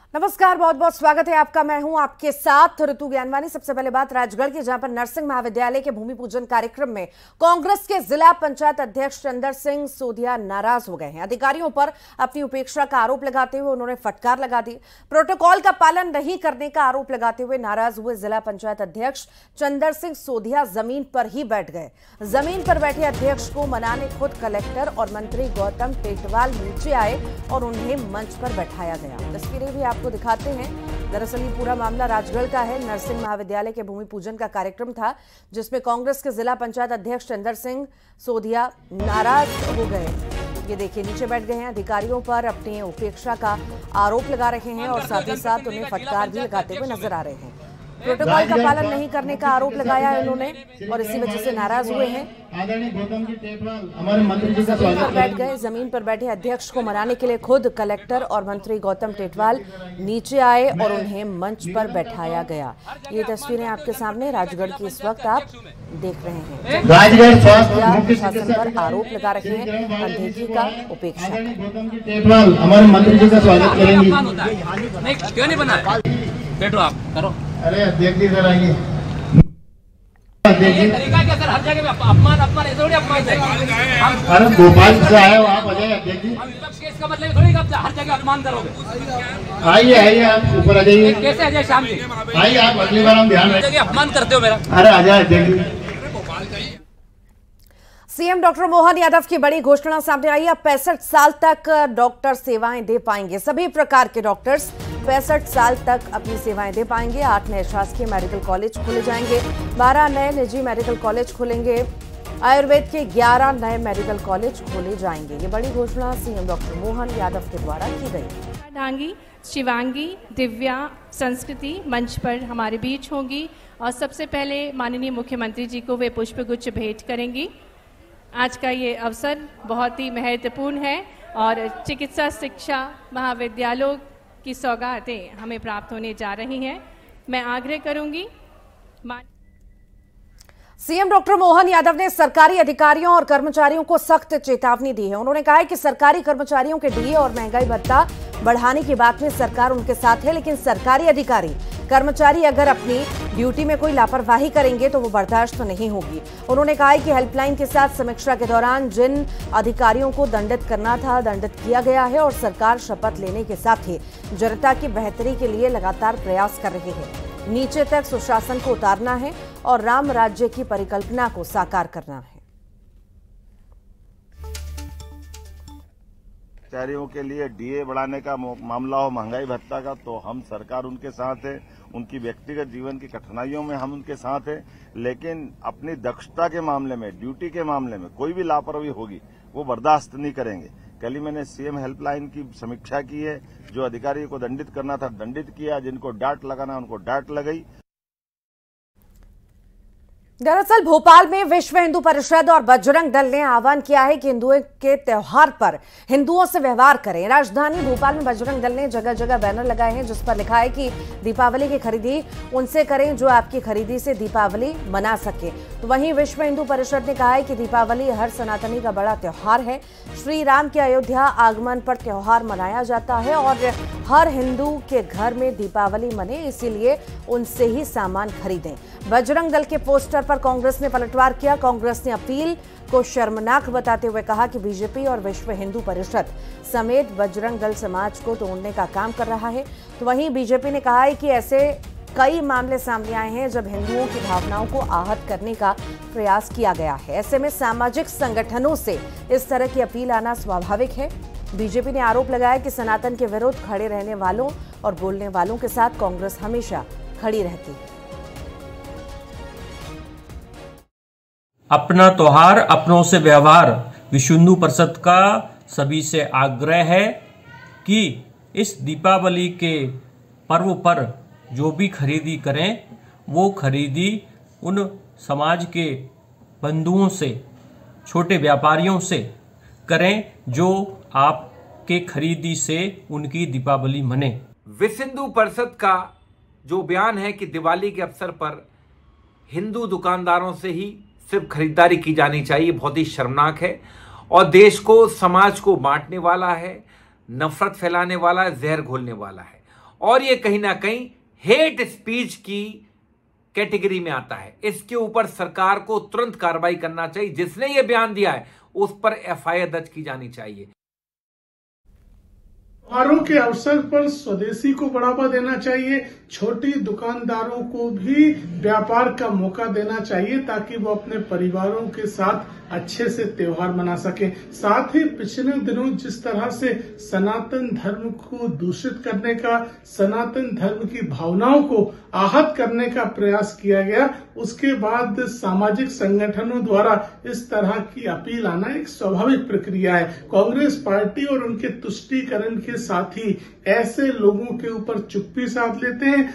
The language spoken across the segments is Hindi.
नमस्कार, बहुत बहुत स्वागत है आपका। मैं हूं आपके साथ ऋतु ज्ञानवानी। सबसे पहले बात राजगढ़ की, जहां पर नरसिंह महाविद्यालय के भूमि पूजन कार्यक्रम में कांग्रेस के जिला पंचायत अध्यक्ष चंदर सिंह सोधिया नाराज हो गए हैं। अधिकारियों पर अपनी उपेक्षा का आरोप लगाते हुए उन्होंने फटकार लगा दी। प्रोटोकॉल का पालन नहीं करने का आरोप लगाते हुए नाराज हुए जिला पंचायत अध्यक्ष चंदर सिंह सोधिया जमीन पर ही बैठ गए। जमीन पर बैठे अध्यक्ष को मनाने खुद कलेक्टर और मंत्री गौतम टेटवाल नीचे आए और उन्हें मंच पर बैठाया गया। तस्वीरें भी आपको दिखाते हैं। दरअसल ये पूरा मामला राजगढ़ का है। नरसिंह महाविद्यालय के भूमि पूजन का कार्यक्रम था, जिसमें कांग्रेस के जिला पंचायत अध्यक्ष चंदर सिंह सोधिया नाराज हो गए। ये देखिए, नीचे बैठ गए हैं। अधिकारियों पर अपनी उपेक्षा का आरोप लगा रहे हैं और साथ ही साथ उन्हें फटकार भी लगाते हुए नजर आ रहे हैं। प्रोटोकॉल का पालन नहीं करने का आरोप लगाया है उन्होंने और इसी वजह से नाराज हुए हैं। जमीन पर बैठ गए। जमीन पर बैठे अध्यक्ष को मनाने के लिए खुद कलेक्टर और मंत्री गौतम टेटवाल नीचे आए और उन्हें मंच पर बैठाया गया। ये तस्वीरें आपके सामने राजगढ़ की इस वक्त आप देख रहे हैं। राजगढ़ प्रशासन पर आरोप लगा रहे हैं अनदेखी का, उपेक्षा। हमारे मंत्री जी का स्वागत करेंगे। क्यों नहीं बना? बैठो, आप करो। अरे देख लीजिए जरा, ये तरीका क्या सर? हर जगह अपमान ऐसे थोड़ी अपमान है। अरे भोपाल से आए हो आप, अजय अध्यक्ष जी। विपक्ष के इसका मतलब थोड़ी आप हर जगह अपमान करोगे। आइए आप ऊपर आ जाइए। कैसे अजय शाम जी? आइए आप, अगली बार हम ध्यान रखेंगे। अपमान करते हो मेरा। अरे अजय अध्यक्ष जी। सीएम डॉक्टर मोहन यादव की बड़ी घोषणा सामने आई। अब 65 साल तक डॉक्टर सेवाएं दे पाएंगे। सभी प्रकार के डॉक्टर्स 65 साल तक अपनी सेवाएं दे पाएंगे। 8 नए शासकीय मेडिकल कॉलेज खोले जाएंगे, 12 नए निजी मेडिकल कॉलेज खुलेंगे, आयुर्वेद के 11 नए मेडिकल कॉलेज खोले जाएंगे। ये बड़ी घोषणा सीएम डॉक्टर मोहन यादव के द्वारा की गई। डांगी, शिवांगी, दिव्या, संस्कृति मंच पर हमारे बीच होंगी और सबसे पहले माननीय मुख्यमंत्री जी को वे पुष्पगुच्छ भेंट करेंगी। आज का ये अवसर बहुत ही महत्वपूर्ण है और चिकित्सा शिक्षा महाविद्यालयों की सौगातें हमें प्राप्त होने जा रही हैं। मैं आग्रह करूंगी, सीएम डॉक्टर मोहन यादव ने सरकारी अधिकारियों और कर्मचारियों को सख्त चेतावनी दी है। उन्होंने कहा है कि सरकारी कर्मचारियों के डीए और महंगाई भत्ता बढ़ाने की बात में सरकार उनके साथ है, लेकिन सरकारी अधिकारी कर्मचारी अगर अपनी ड्यूटी में कोई लापरवाही करेंगे तो वो बर्दाश्त नहीं होगी। उन्होंने कहा है कि हेल्पलाइन के साथ समीक्षा के दौरान जिन अधिकारियों को दंडित करना था, दंडित किया गया है और सरकार शपथ लेने के साथ ही जनता की बेहतरी के लिए लगातार प्रयास कर रही है। नीचे तक सुशासन को उतारना है और राम राज्य की परिकल्पना को साकार करना है। कर्मचारियों के लिए डीए बढ़ाने का मामला हो, महंगाई भत्ता का, तो हम सरकार उनके साथ है। उनकी व्यक्तिगत जीवन की कठिनाइयों में हम उनके साथ है, लेकिन अपनी दक्षता के मामले में, ड्यूटी के मामले में कोई भी लापरवाही होगी वो बर्दाश्त नहीं करेंगे। कल ही मैंने सीएम हेल्पलाइन की समीक्षा की है। जो अधिकारी को दंडित करना था दंडित किया, जिनको डांट लगाना उनको डांट लगाई। दरअसल भोपाल में विश्व हिंदू परिषद और बजरंग दल ने आह्वान किया है कि हिंदुओं के त्योहार पर हिंदुओं से व्यवहार करें। राजधानी भोपाल में बजरंग दल ने जगह जगह बैनर लगाए हैं जिस पर लिखा है कि दीपावली की खरीदी उनसे करें जो आपकी खरीदी से दीपावली मना सके। तो वहीं विश्व हिंदू परिषद ने कहा है कि दीपावली हर सनातनी का बड़ा त्योहार है। श्री राम के अयोध्या आगमन पर त्योहार मनाया जाता है और हर हिंदू के घर में दीपावली मने, इसीलिए उनसे ही सामान खरीदें। बजरंग दल के पोस्टर पर कांग्रेस ने पलटवार किया। कांग्रेस ने अपील को शर्मनाक बताते हुए कहा कि बीजेपी और विश्व हिंदू परिषद समेत बजरंग दल समाज को तोड़ने का काम कर रहा है। तो वहीं बीजेपी ने कहा है कि ऐसे कई मामले सामने आए हैं जब हिंदुओं की भावनाओं को आहत करने का प्रयास किया गया है। ऐसे में सामाजिक संगठनों से इस तरह की अपील आना स्वाभाविक है। बीजेपी ने आरोप लगाया कि सनातन के विरुद्ध खड़े रहने वालों और बोलने वालों के साथ कांग्रेस हमेशा खड़ी रहती है। अपना त्योहार अपनों से व्यवहार। विश्व हिंदू परिषद का सभी से आग्रह है कि इस दीपावली के पर्व पर जो भी खरीदी करें वो खरीदी उन समाज के बंधुओं से, छोटे व्यापारियों से करें जो आपके खरीदी से उनकी दीपावली मने। विश्व हिंदू परिषद का जो बयान है कि दिवाली के अवसर पर हिंदू दुकानदारों से ही सिर्फ खरीदारी की जानी चाहिए, बहुत ही शर्मनाक है और देश को, समाज को बांटने वाला है, नफरत फैलाने वाला है, जहर घोलने वाला है। और ये कहीं ना कहीं हेट स्पीच की कैटेगरी में आता है। इसके ऊपर सरकार को तुरंत कार्रवाई करना चाहिए। जिसने ये बयान दिया है उस पर एफआईआर दर्ज की जानी चाहिए। त्योहारों के अवसर पर स्वदेशी को बढ़ावा देना चाहिए, छोटी दुकानदारों को भी व्यापार का मौका देना चाहिए ताकि वो अपने परिवारों के साथ अच्छे से त्योहार मना सके। साथ ही पिछले दिनों जिस तरह से सनातन धर्म को दूषित करने का, सनातन धर्म की भावनाओं को आहत करने का प्रयास किया गया, उसके बाद सामाजिक संगठनों द्वारा इस तरह की अपील आना एक स्वाभाविक प्रक्रिया है। कांग्रेस पार्टी और उनके तुष्टीकरण के साथी ऐसे लोगों के ऊपर चुप्पी साध लेते हैं।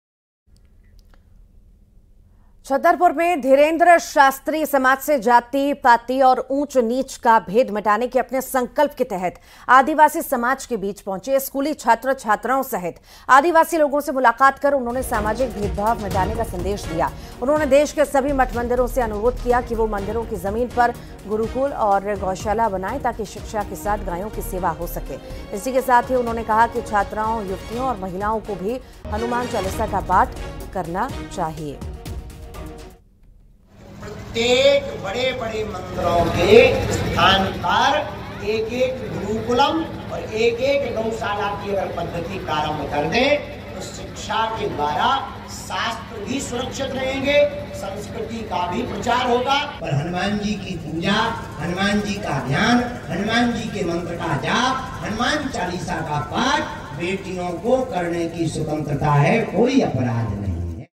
छतरपुर में धीरेन्द्र शास्त्री समाज से जाति पाति और ऊंच नीच का भेद मिटाने के अपने संकल्प के तहत आदिवासी समाज के बीच पहुंचे स्कूली छात्र छात्राओं सहित आदिवासी लोगों से मुलाकात कर उन्होंने सामाजिक भेदभाव मिटाने का संदेश दिया। उन्होंने देश के सभी मठ मंदिरों से अनुरोध किया कि वो मंदिरों की जमीन पर गुरुकुल और गौशाला बनाएं ताकि शिक्षा के साथ गायों की सेवा हो सके। इसी के साथ ही उन्होंने कहा कि छात्राओं, युवतियों और महिलाओं को भी हनुमान चालीसा का पाठ करना चाहिए। प्रत्येक बड़े बड़े मंदिरों के स्थान पर एक एक गुरुकुलम और एक एक गौशाला की अगर पद्धति प्रारंभ कर दे तो शिक्षा के द्वारा शास्त्र भी सुरक्षित रहेंगे, संस्कृति का भी प्रचार होगा। पर हनुमान जी की पूजा, हनुमान जी का ध्यान, हनुमान जी के मंत्र का जाप, हनुमान चालीसा का पाठ बेटियों को करने की स्वतंत्रता है, कोई अपराध नहीं।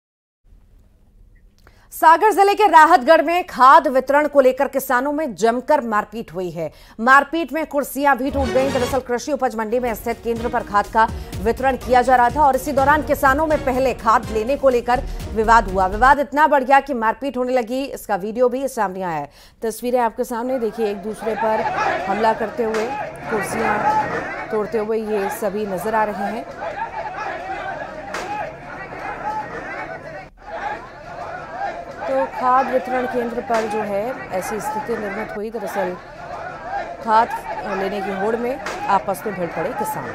सागर जिले के राहतगढ़ में खाद वितरण को लेकर किसानों में जमकर मारपीट हुई है। मारपीट में कुर्सियां भी टूट गईं। दरअसल कृषि उपज मंडी में स्थित केंद्र पर खाद का वितरण किया जा रहा था और इसी दौरान किसानों में पहले खाद लेने को लेकर विवाद हुआ। विवाद इतना बढ़ गया कि मारपीट होने लगी। इसका वीडियो भी सामने आया है। तस्वीरें आपके सामने देखिए, एक दूसरे पर हमला करते हुए, कुर्सियां तोड़ते हुए ये सभी नजर आ रहे हैं। तो खाद वितरण केंद्र पर जो है ऐसी स्थिति निर्मित हुई। दरअसल खाद लेने की होड़ में आपस में भिड़ पड़े किसान।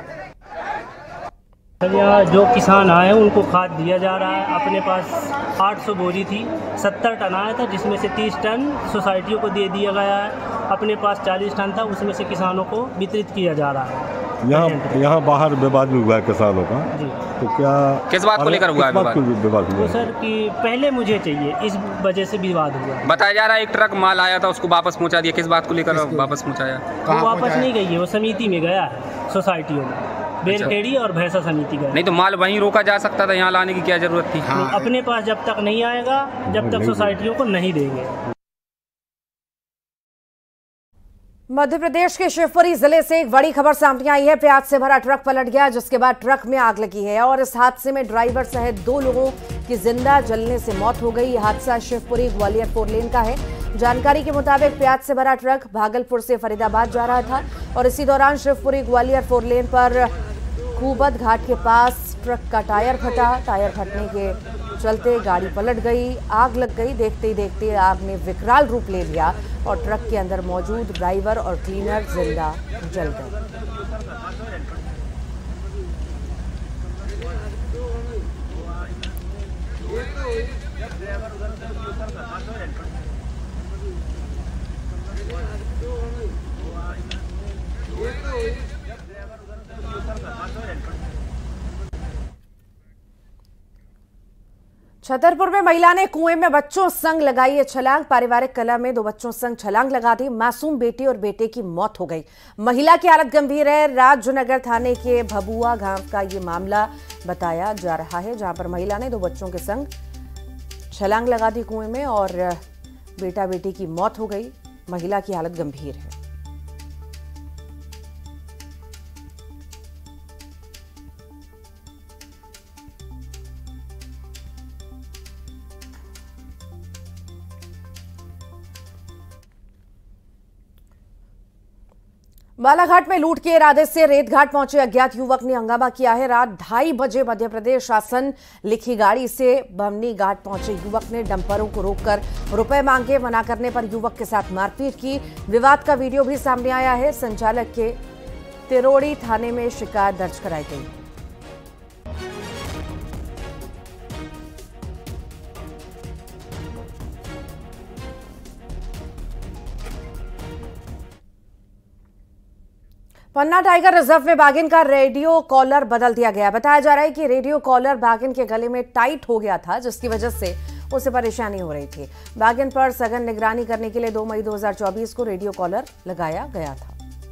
यहाँ जो किसान आए उनको खाद दिया जा रहा है। अपने पास 800 बोरी थी, 70 टन आया था जिसमें से 30 टन सोसाइटियों को दे दिया गया है। अपने पास 40 टन था, उसमें से किसानों को वितरित किया जा रहा है। यहाँ बाहर विवाद हुआ है किसानों का जी। तो क्या किस बात को लेकर हुआ है विवाद? तो सर कि पहले मुझे चाहिए, इस वजह से विवाद हुआ। बताया जा रहा है एक ट्रक माल आया था उसको वापस पहुंचा दिया। किस बात को लेकर वापस पहुंचाया? वो वापस नहीं गई है, वो समिति में गया है, सोसाइटियों में बेलखेड़ी और भैंसा समिति गया। नहीं तो माल वहीं रोका जा सकता था, यहाँ लाने की क्या जरूरत थी? अपने पास जब तक नहीं आएगा, जब तक सोसाइटियों को नहीं देंगे। मध्य प्रदेश के शिवपुरी जिले से एक बड़ी खबर सामने आई है। प्याज से भरा ट्रक पलट गया जिसके बाद ट्रक में आग लगी है और इस हादसे में ड्राइवर सहित 2 लोगों की जिंदा जलने से मौत हो गई। यह हादसा शिवपुरी ग्वालियर 4 लेन का है। जानकारी के मुताबिक प्याज से भरा ट्रक भागलपुर से फरीदाबाद जा रहा था और इसी दौरान शिवपुरी ग्वालियर 4 लेन पर खूबद घाट के पास ट्रक का टायर फटा। टायर फटने के चलते गाड़ी पलट गई, आग लग गई। देखते ही देखते आग ने विकराल रूप ले लिया और ट्रक के अंदर मौजूद ड्राइवर और क्लीनर जिंदा जल गए। छतरपुर में महिला ने कुएं में बच्चों संग लगाई है छलांग। पारिवारिक कलह में 2 बच्चों संग छलांग लगा दी। मासूम बेटी और बेटे की मौत हो गई। महिला की हालत गंभीर है। राजनगर थाने के भबुआ गांव का ये मामला बताया जा रहा है, जहां पर महिला ने 2 बच्चों के संग छलांग लगा दी कुएं में और बेटा बेटी की मौत हो गई। महिला की हालत गंभीर है। बालाघाट में लूट के इरादे से रेतघाट पहुंचे अज्ञात युवक ने हंगामा किया है। रात 2:30 बजे मध्य प्रदेश शासन लिखी गाड़ी से बमनी घाट पहुंचे युवक ने डंपरों को रोककर रुपए मांगे। मना करने पर युवक के साथ मारपीट की। विवाद का वीडियो भी सामने आया है। संचालक के तिरोड़ी थाने में शिकायत दर्ज कराई गई। पन्ना टाइगर रिजर्व में बाघिन का रेडियो कॉलर बदल दिया गया। बताया जा रहा है कि रेडियो कॉलर बाघिन के गले में टाइट हो गया था, जिसकी वजह से उसे परेशानी हो रही थी। बाघिन पर सघन निगरानी करने के लिए 2 मई 2024 को रेडियो कॉलर लगाया गया था।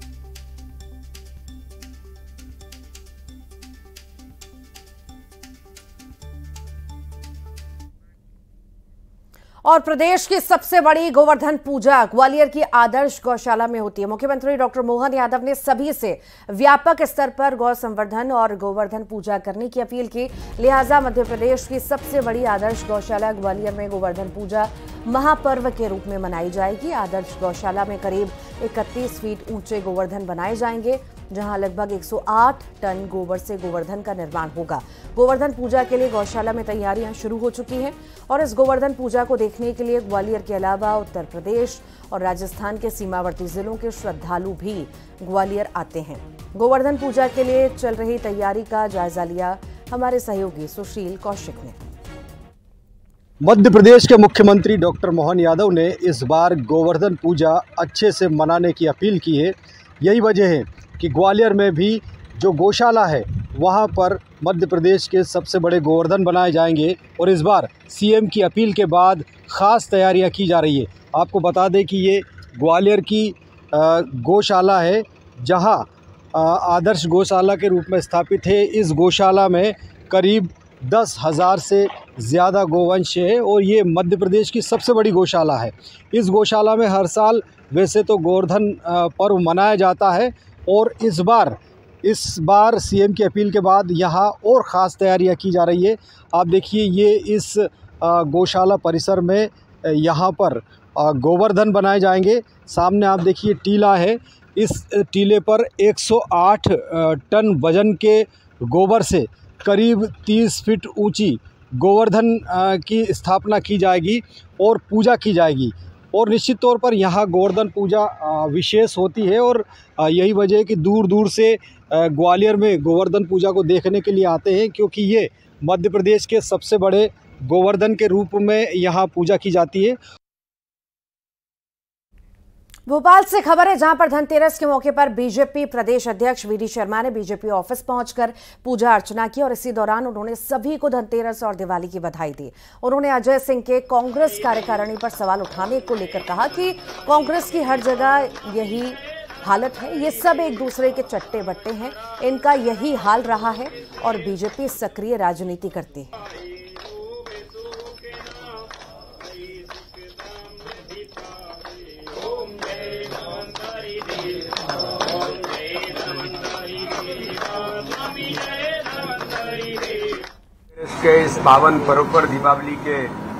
और प्रदेश की सबसे बड़ी गोवर्धन पूजा ग्वालियर की आदर्श गौशाला में होती है। मुख्यमंत्री डॉक्टर मोहन यादव ने सभी से व्यापक स्तर पर गौ संवर्धन और गोवर्धन पूजा करने की अपील की। लिहाजा मध्य प्रदेश की सबसे बड़ी आदर्श गौशाला ग्वालियर में गोवर्धन पूजा महापर्व के रूप में मनाई जाएगी। आदर्श गौशाला में करीब 31 फीट ऊंचे गोवर्धन बनाए जाएंगे, जहां लगभग 108 टन गोबर से गोवर्धन का निर्माण होगा। गोवर्धन पूजा के लिए गौशाला में तैयारियां शुरू हो चुकी हैं और इस गोवर्धन पूजा को देखने के लिए ग्वालियर के अलावा उत्तर प्रदेश और राजस्थान के सीमावर्ती जिलों के श्रद्धालु भी ग्वालियर आते हैं। गोवर्धन पूजा के लिए चल रही तैयारी का जायजा लिया हमारे सहयोगी सुशील कौशिक ने। मध्य प्रदेश के मुख्यमंत्री डॉक्टर मोहन यादव ने इस बार गोवर्धन पूजा अच्छे से मनाने की अपील की है। यही वजह है कि ग्वालियर में भी जो गौशाला है वहां पर मध्य प्रदेश के सबसे बड़े गोवर्धन बनाए जाएंगे और इस बार सीएम की अपील के बाद ख़ास तैयारियां की जा रही है। आपको बता दें कि ये ग्वालियर की गौशाला है, जहां आदर्श गौशाला के रूप में स्थापित है। इस गौशाला में करीब 10,000 से ज़्यादा गोवंश है और ये मध्य प्रदेश की सबसे बड़ी गौशाला है। इस गौशाला में हर साल वैसे तो गोवर्धन पर्व मनाया जाता है और इस बार सीएम की अपील के बाद यहाँ और ख़ास तैयारियाँ की जा रही है। आप देखिए, ये इस गौशाला परिसर में यहाँ पर गोवर्धन बनाए जाएंगे। सामने आप देखिए टीला है, इस टीले पर 108 टन वजन के गोबर से करीब 30 फीट ऊंची गोवर्धन की स्थापना की जाएगी और पूजा की जाएगी। और निश्चित तौर पर यहाँ गोवर्धन पूजा विशेष होती है और यही वजह है कि दूर दूर से ग्वालियर में गोवर्धन पूजा को देखने के लिए आते हैं, क्योंकि ये मध्य प्रदेश के सबसे बड़े गोवर्धन के रूप में यहाँ पूजा की जाती है। भोपाल से खबर है, जहां पर धनतेरस के मौके पर बीजेपी प्रदेश अध्यक्ष वीडी शर्मा ने बीजेपी ऑफिस पहुंचकर पूजा अर्चना की और इसी दौरान उन्होंने सभी को धनतेरस और दिवाली की बधाई दी। उन्होंने अजय सिंह के कांग्रेस कार्यकारिणी पर सवाल उठाने को लेकर कहा कि कांग्रेस की हर जगह यही हालत है, ये सब एक दूसरे के चट्टे बट्टे हैं, इनका यही हाल रहा है और बीजेपी सक्रिय राजनीति करती है। के इस पावन पर्व पर दीपावली के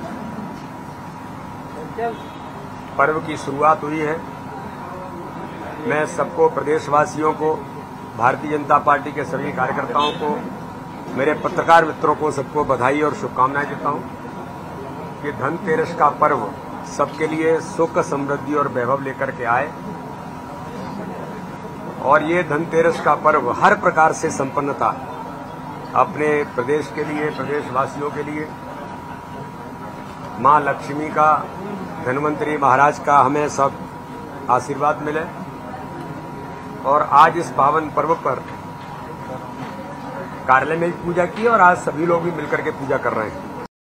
पर्व की शुरुआत हुई है। मैं सबको, प्रदेशवासियों को, भारतीय जनता पार्टी के सभी कार्यकर्ताओं को, मेरे पत्रकार मित्रों को, सबको बधाई और शुभकामनाएं देता हूं कि धनतेरस का पर्व सबके लिए सुख, समृद्धि और वैभव लेकर के आए और ये धनतेरस का पर्व हर प्रकार से संपन्नता अपने प्रदेश के लिए, प्रदेशवासियों के लिए, मां लक्ष्मी का, धन्वंतरी महाराज का हमें सब आशीर्वाद मिले। और आज इस पावन पर्व पर कार्यालय में भी पूजा की और आज सभी लोग भी मिलकर के पूजा कर रहे हैं।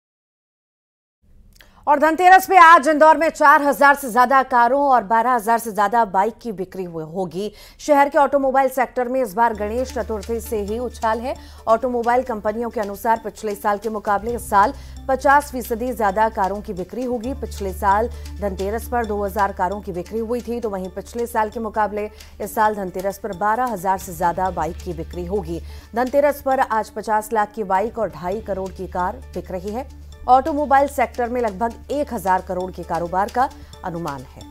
और धनतेरस पे आज इंदौर में 4,000 से ज्यादा कारों और 12,000 से ज्यादा बाइक की बिक्री होगी। शहर के ऑटोमोबाइल सेक्टर में इस बार गणेश चतुर्थी से ही उछाल है। ऑटोमोबाइल कंपनियों के अनुसार पिछले साल के मुकाबले इस साल 50% ज्यादा कारों की बिक्री होगी। पिछले साल धनतेरस पर 2,000 कारों की बिक्री हुई थी, तो वहीं पिछले साल के मुकाबले इस साल धनतेरस पर 12,000 से ज्यादा बाइक की बिक्री होगी। धनतेरस पर आज 50 लाख की बाइक और 2.5 करोड़ की कार बिक रही है। ऑटोमोबाइल सेक्टर में लगभग 1,000 करोड़ के कारोबार का अनुमान है।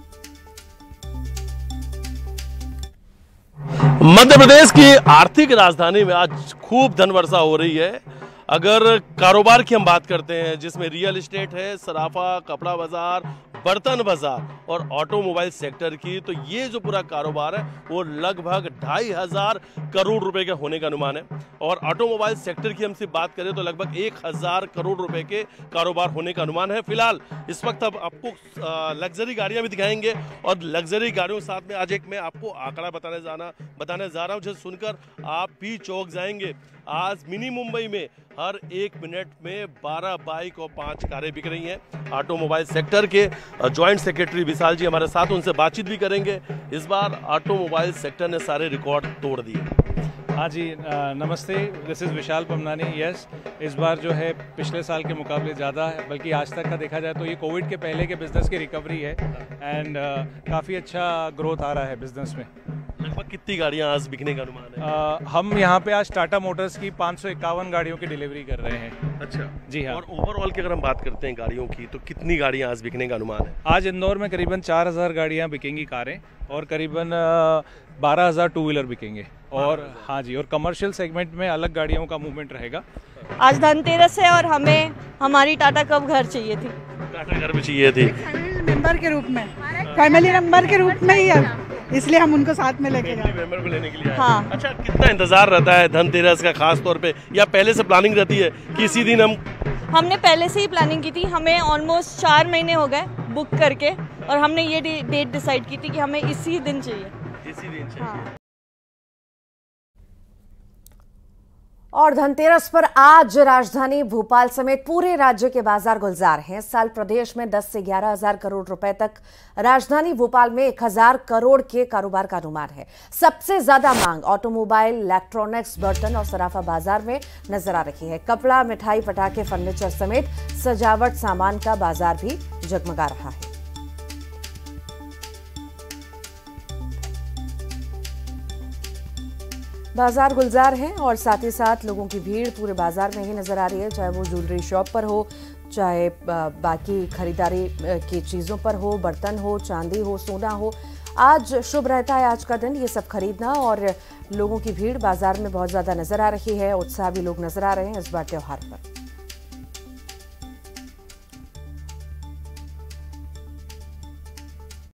मध्य प्रदेश की आर्थिक राजधानी में आज खूब धन वर्षा हो रही है। अगर कारोबार की हम बात करते हैं, जिसमें रियल एस्टेट है, सराफा, कपड़ा बाजार, बर्तन बाजार और ऑटोमोबाइल सेक्टर की, तो ये जो पूरा कारोबार है वो लगभग 2500 करोड़ रुपए का होने का अनुमान है। और ऑटोमोबाइल सेक्टर की हमसे बात करें तो लगभग 1000 करोड़ रुपए के कारोबार होने का अनुमान है। फिलहाल इस वक्त अब आपको लग्जरी गाड़ियां भी दिखाएंगे और लग्जरी गाड़ियों के साथ में आज एक मैं आपको आंकड़ा बताने जा रहा हूं, जिसे सुनकर आप भी चौंक जाएंगे। आज मिनी मुंबई में हर 1 मिनट में 12 बाइक और 5 कारें बिक रही हैं। ऑटोमोबाइल सेक्टर के जॉइंट सेक्रेटरी विशाल जी हमारे साथ, उनसे बातचीत भी करेंगे। इस बार ऑटोमोबाइल सेक्टर ने सारे रिकॉर्ड तोड़ दिए। हाँ जी, नमस्ते, this is Vishal Pamnani. Yes, इस बार जो है पिछले साल के मुकाबले ज़्यादा है, बल्कि आज तक का देखा जाए तो ये कोविड के पहले के बिज़नेस की रिकवरी है एंड काफ़ी अच्छा ग्रोथ आ रहा है बिज़नेस में। लगभग कितनी गाड़ियां आज बिकने का अनुमान है? हम यहाँ पे आज टाटा मोटर्स की 551 गाड़ियों की डिलीवरी कर रहे हैं। अच्छा जी हाँ। और ओवरऑल की अगर हम बात करते हैं गाड़ियों की, तो कितनी गाड़ियां आज बिकने का अनुमान है? आज इंदौर में करीबन 4000 गाड़ियाँ बिकेंगी कारें और करीबन 12000 टू व्हीलर बिकेंगे। और हाँ जी, और कमर्शियल सेगमेंट में अलग गाड़ियों का मूवमेंट रहेगा। आज धनतेरस है और हमें हमारी टाटा कब घर चाहिए थी। टाटा घर में चाहिए थी मेंबर के रूप में, फैमिली मेंबर के रूप में ही है, इसलिए हम उनको साथ में लेके गए। मेंबर को लेने के लिए हाँ। अच्छा, कितना इंतजार रहता है धनतेरस का खास तौर पे, या पहले से प्लानिंग रहती है कि इसी दिन हमने पहले से ही प्लानिंग की थी। हमें ऑलमोस्ट 4 महीने हो गए बुक करके और हमने ये डेट डिसाइड की थी कि हमें इसी दिन चाहिए। इसी दिन चाहिए। हाँ। और धनतेरस पर आज राजधानी भोपाल समेत पूरे राज्य के बाजार गुलजार हैं। इस साल प्रदेश में 10 से 11 हजार करोड़ रुपए तक, राजधानी भोपाल में 1000 करोड़ के कारोबार का अनुमान है। सबसे ज्यादा मांग ऑटोमोबाइल, इलेक्ट्रॉनिक्स, बर्तन और सराफा बाजार में नजर आ रही है। कपड़ा, मिठाई, पटाखे, फर्नीचर समेत सजावट सामान का बाजार भी जगमगा रहा है। बाजार गुलजार हैं और साथ ही साथ लोगों की भीड़ पूरे बाजार में ही नजर आ रही है, चाहे वो ज्वेलरी शॉप पर हो, चाहे बाकी खरीदारी की चीज़ों पर हो, बर्तन हो, चांदी हो, सोना हो। आज शुभ रहता है आज का दिन ये सब खरीदना, और लोगों की भीड़ बाजार में बहुत ज़्यादा नजर आ रही है। उत्साह भी लोग नजर आ रहे हैं इस बार त्योहार पर।